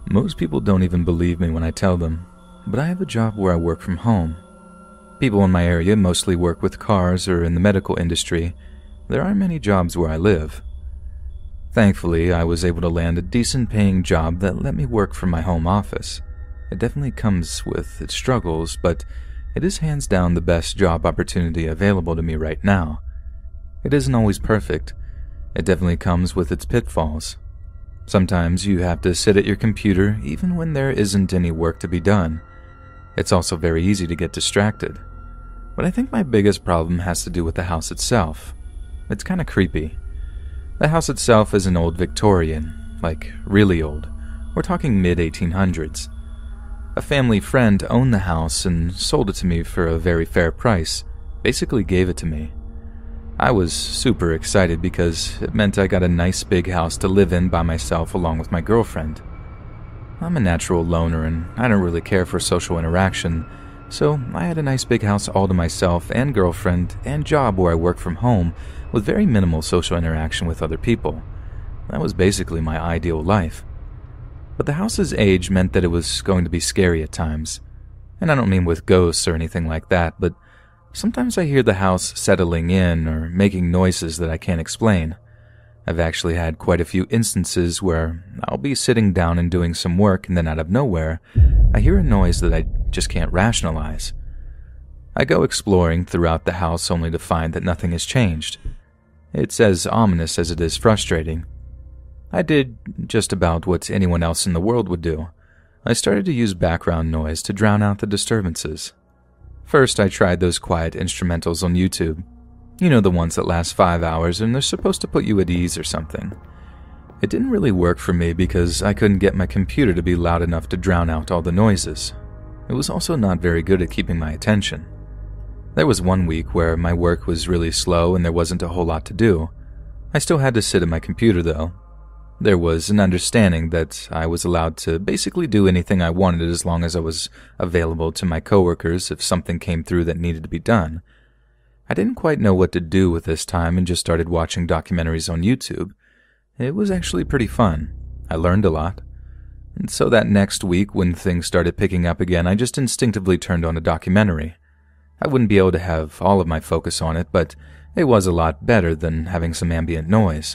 Most people don't even believe me when I tell them, but I have a job where I work from home. People in my area mostly work with cars or in the medical industry. There aren't many jobs where I live. Thankfully, I was able to land a decent paying job that let me work from my home office. It definitely comes with its struggles, but it is hands down the best job opportunity available to me right now. It isn't always perfect. It definitely comes with its pitfalls. Sometimes you have to sit at your computer even when there isn't any work to be done. It's also very easy to get distracted. But I think my biggest problem has to do with the house itself. It's kind of creepy. The house itself is an old Victorian, like really old. We're talking mid-1800s. A family friend owned the house and sold it to me for a very fair price, basically gave it to me. I was super excited because it meant I got a nice big house to live in by myself along with my girlfriend. I'm a natural loner and I don't really care for social interaction, so I had a nice big house all to myself and girlfriend and job where I work from home with very minimal social interaction with other people. That was basically my ideal life. But the house's age meant that it was going to be scary at times. And I don't mean with ghosts or anything like that, but sometimes I hear the house settling in or making noises that I can't explain. I've actually had quite a few instances where I'll be sitting down and doing some work and then out of nowhere, I hear a noise that I just can't rationalize. I go exploring throughout the house only to find that nothing has changed. It's as ominous as it is frustrating. I did just about what anyone else in the world would do. I started to use background noise to drown out the disturbances. First, I tried those quiet instrumentals on YouTube. You know, the ones that last 5 hours and they're supposed to put you at ease or something. It didn't really work for me because I couldn't get my computer to be loud enough to drown out all the noises. It was also not very good at keeping my attention. There was one week where my work was really slow and there wasn't a whole lot to do. I still had to sit at my computer though. There was an understanding that I was allowed to basically do anything I wanted as long as I was available to my coworkers if something came through that needed to be done. I didn't quite know what to do with this time and just started watching documentaries on YouTube. It was actually pretty fun. I learned a lot. And so that next week when things started picking up again, I just instinctively turned on a documentary. I wouldn't be able to have all of my focus on it, but it was a lot better than having some ambient noise.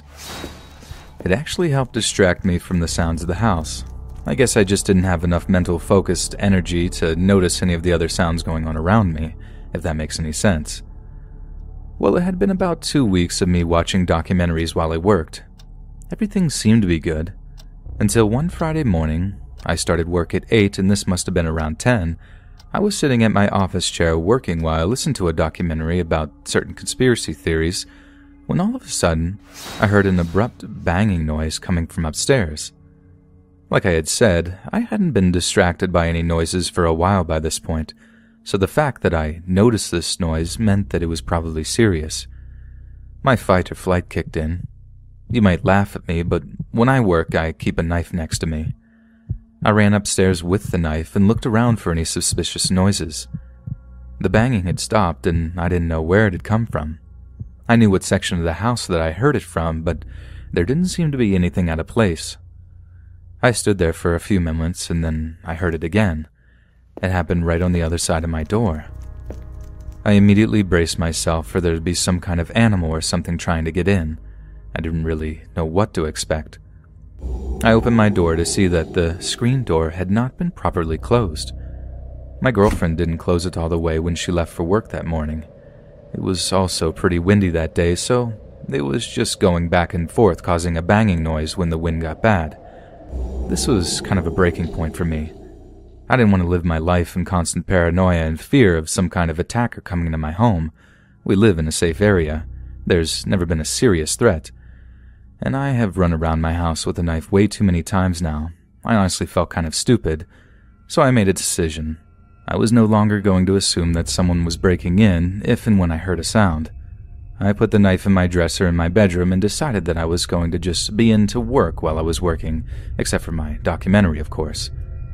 It actually helped distract me from the sounds of the house. I guess I just didn't have enough mental focused energy to notice any of the other sounds going on around me, if that makes any sense. Well, it had been about 2 weeks of me watching documentaries while I worked. Everything seemed to be good. Until one Friday morning, I started work at 8 and this must have been around 10. I was sitting at my office chair working while I listened to a documentary about certain conspiracy theories when all of a sudden, I heard an abrupt banging noise coming from upstairs. Like I had said, I hadn't been distracted by any noises for a while by this point, so the fact that I noticed this noise meant that it was probably serious. My fight or flight kicked in. You might laugh at me, but when I work, I keep a knife next to me. I ran upstairs with the knife and looked around for any suspicious noises. The banging had stopped and I didn't know where it had come from. I knew what section of the house that I heard it from, but there didn't seem to be anything out of place. I stood there for a few moments and then I heard it again. It happened right on the other side of my door. I immediately braced myself for there to be some kind of animal or something trying to get in. I didn't really know what to expect. I opened my door to see that the screen door had not been properly closed. My girlfriend didn't close it all the way when she left for work that morning. It was also pretty windy that day, so it was just going back and forth causing a banging noise when the wind got bad. This was kind of a breaking point for me. I didn't want to live my life in constant paranoia and fear of some kind of attacker coming into my home. We live in a safe area. There's never been a serious threat. And I have run around my house with a knife way too many times now. I honestly felt kind of stupid, so I made a decision. I was no longer going to assume that someone was breaking in if and when I heard a sound. I put the knife in my dresser in my bedroom and decided that I was going to just be in to work while I was working, except for my documentary, of course.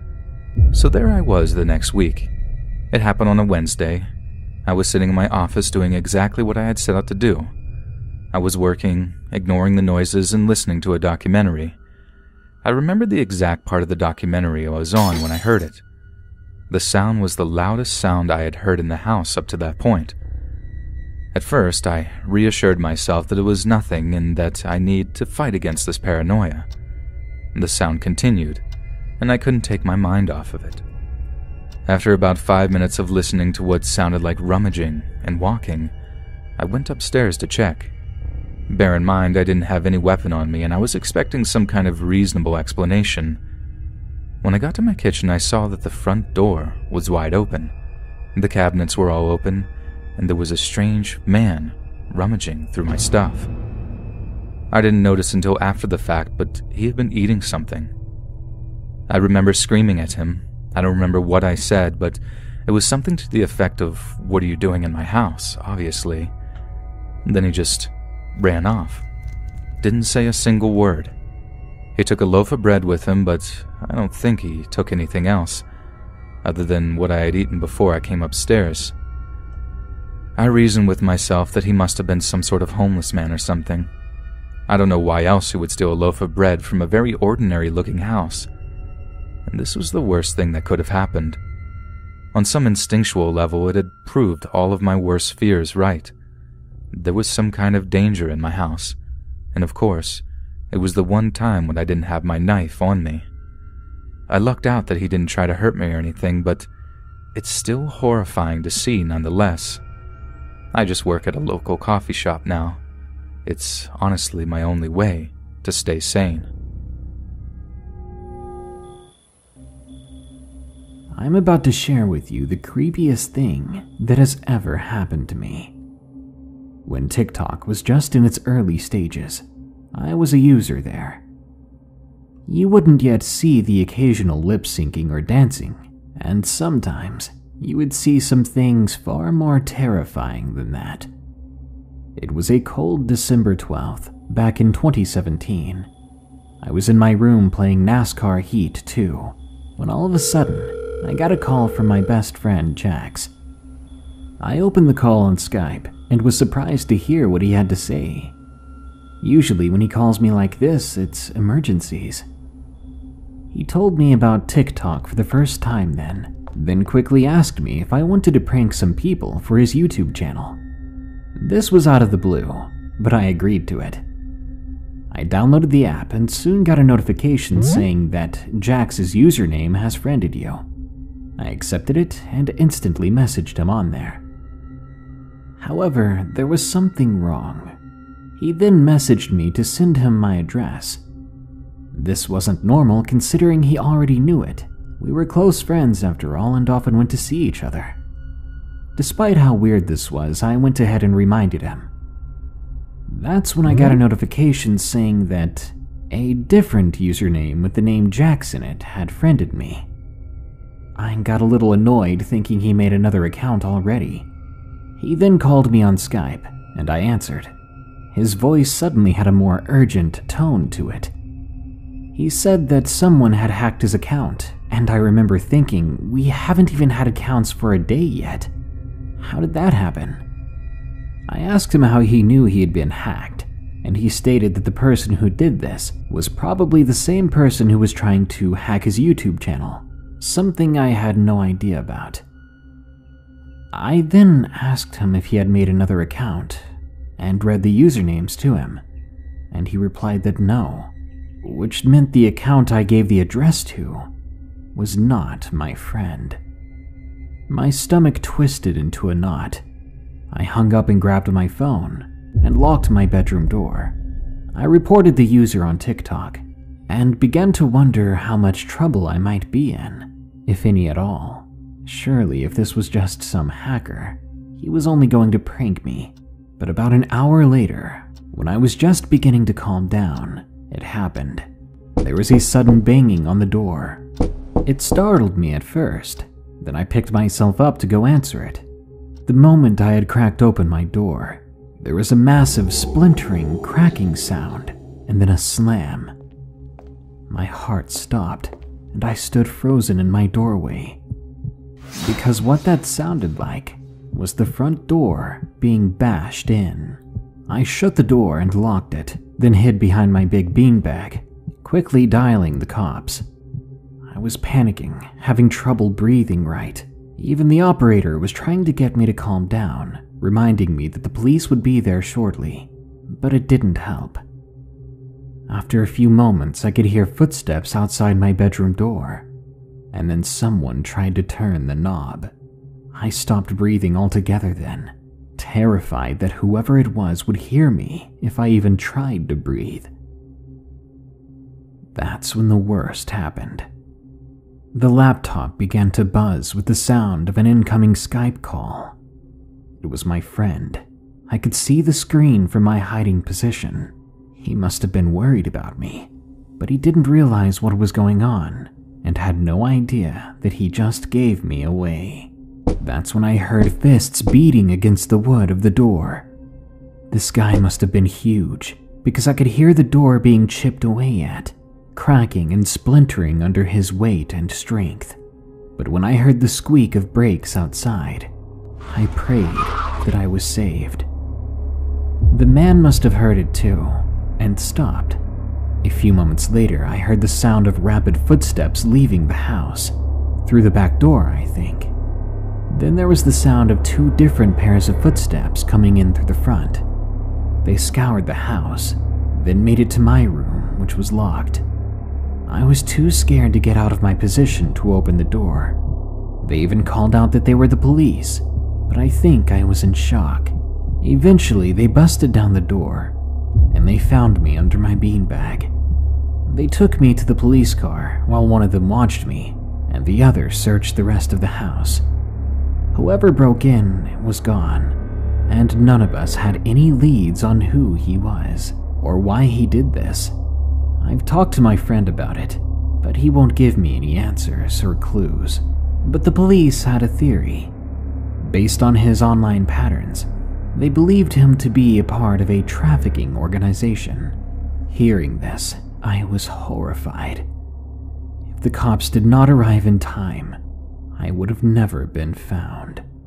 So there I was the next week. It happened on a Wednesday. I was sitting in my office doing exactly what I had set out to do. I was working, ignoring the noises and listening to a documentary. I remembered the exact part of the documentary I was on when I heard it. The sound was the loudest sound I had heard in the house up to that point. At first, I reassured myself that it was nothing and that I need to fight against this paranoia. The sound continued, and I couldn't take my mind off of it. After about 5 minutes of listening to what sounded like rummaging and walking, I went upstairs to check. Bear in mind, I didn't have any weapon on me, and I was expecting some kind of reasonable explanation. When I got to my kitchen, I saw that the front door was wide open. The cabinets were all open, and there was a strange man rummaging through my stuff. I didn't notice until after the fact, but he had been eating something. I remember screaming at him. I don't remember what I said, but it was something to the effect of, "What are you doing in my house?" obviously. Then he just ran off. Didn't say a single word. He took a loaf of bread with him, but I don't think he took anything else, other than what I had eaten before I came upstairs. I reasoned with myself that he must have been some sort of homeless man or something. I don't know why else he would steal a loaf of bread from a very ordinary-looking house. And this was the worst thing that could have happened. On some instinctual level, it had proved all of my worst fears right. There was some kind of danger in my house, and of course, it was the one time when I didn't have my knife on me. I lucked out that he didn't try to hurt me or anything, but it's still horrifying to see nonetheless. I just work at a local coffee shop now. It's honestly my only way to stay sane. I'm about to share with you the creepiest thing that has ever happened to me. When TikTok was just in its early stages, I was a user there. You wouldn't yet see the occasional lip-syncing or dancing, and sometimes you would see some things far more terrifying than that. It was a cold December 12th, back in 2017. I was in my room playing NASCAR Heat 2, when all of a sudden, I got a call from my best friend, Jax. I opened the call on Skype and was surprised to hear what he had to say. Usually when he calls me like this, it's emergencies. He told me about TikTok for the first time then quickly asked me if I wanted to prank some people for his YouTube channel. This was out of the blue, but I agreed to it. I downloaded the app and soon got a notification saying that Jax's username has friended you. I accepted it and instantly messaged him on there. However, there was something wrong. He then messaged me to send him my address. This wasn't normal considering he already knew it. We were close friends after all and often went to see each other. Despite how weird this was, I went ahead and reminded him. That's when I got a notification saying that a different username with the name Jax in it had friended me. I got a little annoyed thinking he made another account already. He then called me on Skype, and I answered. His voice suddenly had a more urgent tone to it. He said that someone had hacked his account, and I remember thinking, we haven't even had accounts for a day yet. How did that happen? I asked him how he knew he had been hacked, and he stated that the person who did this was probably the same person who was trying to hack his YouTube channel, something I had no idea about. I then asked him if he had made another account, and read the usernames to him, and he replied that no, which meant the account I gave the address to was not my friend. My stomach twisted into a knot. I hung up and grabbed my phone and locked my bedroom door. I reported the user on TikTok and began to wonder how much trouble I might be in, if any at all. Surely if this was just some hacker, he was only going to prank me. But about an hour later, when I was just beginning to calm down, it happened. There was a sudden banging on the door. It startled me at first, then I picked myself up to go answer it. The moment I had cracked open my door, there was a massive splintering, cracking sound, and then a slam. My heart stopped, and I stood frozen in my doorway. Because what that sounded like was the front door being bashed in. I shut the door and locked it, then hid behind my big beanbag, quickly dialing the cops. I was panicking, having trouble breathing right. Even the operator was trying to get me to calm down, reminding me that the police would be there shortly, but it didn't help. After a few moments, I could hear footsteps outside my bedroom door, and then someone tried to turn the knob. I stopped breathing altogether then, terrified that whoever it was would hear me if I even tried to breathe. That's when the worst happened. The laptop began to buzz with the sound of an incoming Skype call. It was my friend. I could see the screen from my hiding position. He must have been worried about me, but he didn't realize what was going on and had no idea that he just gave me away. That's when I heard fists beating against the wood of the door. This guy must have been huge, because I could hear the door being chipped away at, cracking and splintering under his weight and strength. But when I heard the squeak of brakes outside, I prayed that I was saved. The man must have heard it too, and stopped. A few moments later, I heard the sound of rapid footsteps leaving the house, through the back door, I think. Then there was the sound of 2 different pairs of footsteps coming in through the front. They scoured the house, then made it to my room, which was locked. I was too scared to get out of my position to open the door. They even called out that they were the police, but I think I was in shock. Eventually, they busted down the door, and they found me under my beanbag. They took me to the police car while one of them watched me, and the other searched the rest of the house. Whoever broke in was gone, and none of us had any leads on who he was or why he did this. I've talked to my friend about it, but he won't give me any answers or clues. But the police had a theory. Based on his online patterns, they believed him to be a part of a trafficking organization. Hearing this, I was horrified. If the cops did not arrive in time, I would have never been found.